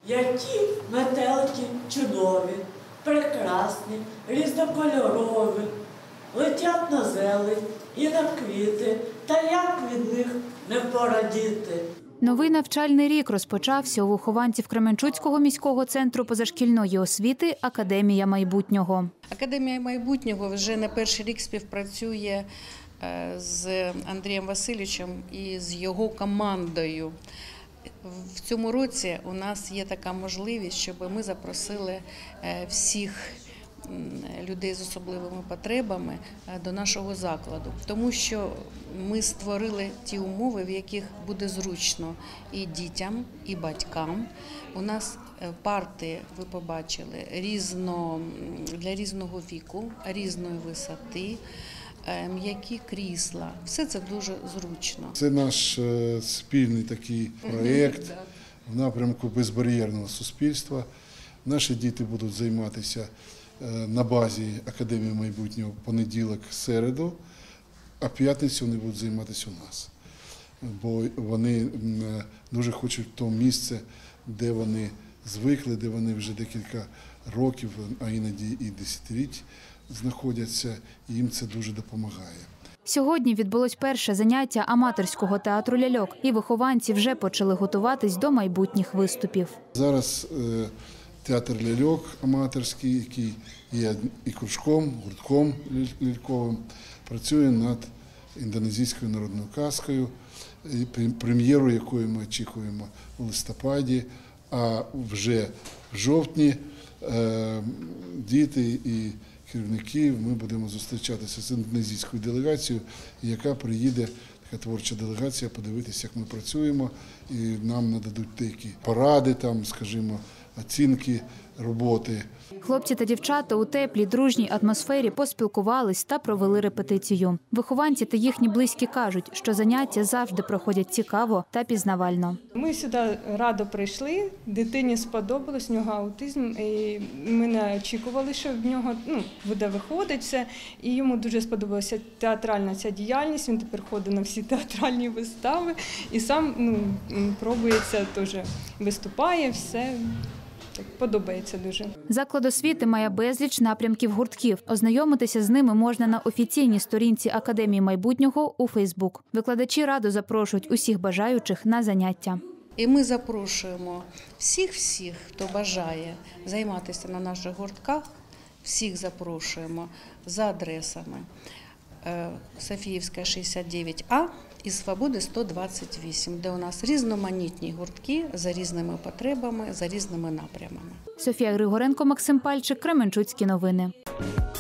Які метелики чудові, прекрасні, різнокольорові, летять на зелень і на квіти, та як від них не порадіти. Новий навчальний рік розпочався у вихованців Кременчуцького міського центру позашкільної освіти «Академія майбутнього». Академія майбутнього вже не перший рік співпрацює з Андрієм Васильовичем і з його командою. В цьому році у нас є така можливість, щоб ми запросили всіх людей з особливими потребами до нашого закладу. Тому що ми створили ті умови, в яких буде зручно і дітям, і батькам. У нас парти, ви побачили, для різного віку, різної висоти, м'які крісла. Все це дуже зручно. Це наш спільний такий проєкт в напрямку безбар'єрного суспільства. Наші діти будуть займатися на базі Академії майбутнього понеділок, середу, а п'ятницю вони будуть займатися у нас. Бо вони дуже хочуть в тому місце, де вони звикли, де вони вже декілька років, а іноді і десятиліть знаходяться, і їм це дуже допомагає. Сьогодні відбулось перше заняття аматорського театру ляльок, і вихованці вже почали готуватись до майбутніх виступів. Зараз театр ляльок аматорський, який є і кружком, гуртком ляльковим, працює над індонезійською народною казкою, прем'єру якої ми очікуємо у листопаді, а вже в жовтні діти і керівники ми будемо зустрічатися з індонезійською делегацією, яка приїде, така творча делегація, подивитися, як ми працюємо, і нам нададуть деякі поради, там, скажімо, оцінки роботи. Хлопці та дівчата у теплій, дружній атмосфері поспілкувались та провели репетицію. Вихованці та їхні близькі кажуть, що заняття завжди проходять цікаво та пізнавально. Ми сюди радо прийшли, дитині сподобалось, в нього аутизм, і ми не очікували, що в нього буде виходити все. І йому дуже сподобалася театральна ця діяльність, він тепер ходить на всі театральні вистави і сам пробується, теж виступає, все. Так, подобається дуже. Заклад освіти має безліч напрямків гуртків. Ознайомитися з ними можна на офіційній сторінці Академії майбутнього у Фейсбук. Викладачі радо запрошують усіх бажаючих на заняття. І ми запрошуємо всіх, хто бажає займатися на наших гуртках, всіх запрошуємо за адресами Софіївська, 69А і Свободи, 128, де у нас різноманітні гуртки за різними потребами, за різними напрямами. Софія Григоренко, Максим Пальчик, Кременчуцькі новини.